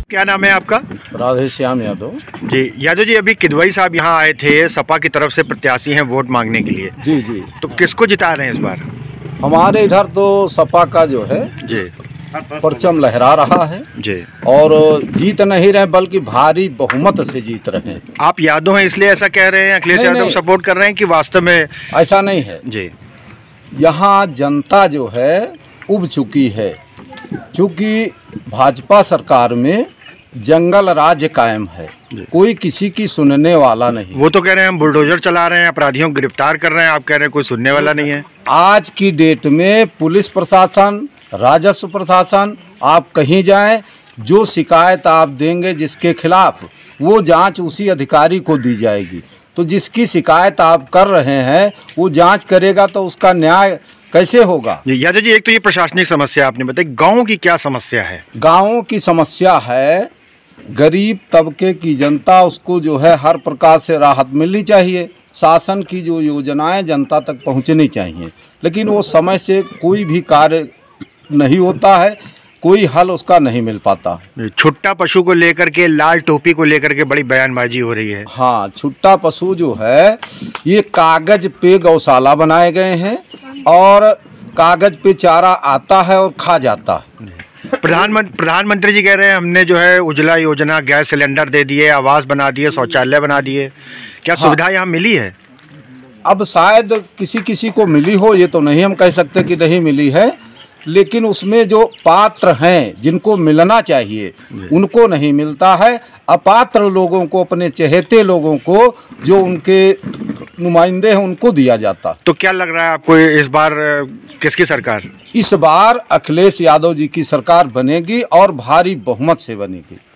क्या नाम है आपका? राधे श्याम यादव। जी यादव जी, अभी किदवई साहब यहाँ आए थे, सपा की तरफ से प्रत्याशी हैं वोट मांगने के लिए। जी जी, तो किसको जिता रहे हैं इस बार? हमारे इधर तो सपा का जो है जी परचम लहरा रहा है जी। और जीत नहीं रहे बल्कि भारी बहुमत से जीत रहे हैं। आप यादव हैं इसलिए ऐसा कह रहे हैं? अखिलेश यादव सपोर्ट कर रहे हैं कि वास्तव में ऐसा नहीं है? जी, यहाँ जनता जो है उब चुकी है, क्योंकि भाजपा सरकार में जंगल राज्य कायम है, कोई किसी की सुनने वाला नहीं। वो तो कह रहे हैं हम बुलडोजर चला रहे हैं, अपराधियों को गिरफ्तार कर रहे हैं, आप कह रहे हैं कोई सुनने वाला नहीं है। आज की डेट में पुलिस प्रशासन, राजस्व प्रशासन, आप कहीं जाएं, जो शिकायत आप देंगे जिसके खिलाफ, वो जांच उसी अधिकारी को दी जाएगी। तो जिसकी शिकायत आप कर रहे हैं वो जांच करेगा तो उसका न्याय कैसे होगा? यादव जी, एक तो ये प्रशासनिक समस्या आपने बताई, गाँव की क्या समस्या है? गाँवों की समस्या है, गरीब तबके की जनता, उसको जो है हर प्रकार से राहत मिलनी चाहिए। शासन की जो योजनाएं जनता तक पहुंचनी चाहिए, लेकिन वो समय से कोई भी कार्य नहीं होता है, कोई हल उसका नहीं मिल पाता। छुट्टा पशु को लेकर के, लाल टोपी को लेकर के बड़ी बयानबाजी हो रही है। हाँ, छुट्टा पशु जो है ये कागज पे गौशाला बनाए गए हैं और कागज पे चारा आता है और खा जाता है। प्रधानमंत्री जी कह रहे हैं हमने जो है उज्ज्वला योजना, गैस सिलेंडर दे दिए, आवास बना दिए, शौचालय बना दिए। क्या सुविधा यहाँ मिली है? अब शायद किसी किसी को मिली हो, ये तो नहीं हम कह सकते कि नहीं मिली है, लेकिन उसमें जो पात्र हैं जिनको मिलना चाहिए उनको नहीं मिलता है। अपात्र लोगों को, अपने चहेते लोगों को, जो उनके नुमाइंदे हैं उनको दिया जाता। तो क्या लग रहा है आपको इस बार किसकी सरकार? इस बार अखिलेश यादव जी की सरकार बनेगी और भारी बहुमत से बनेगी।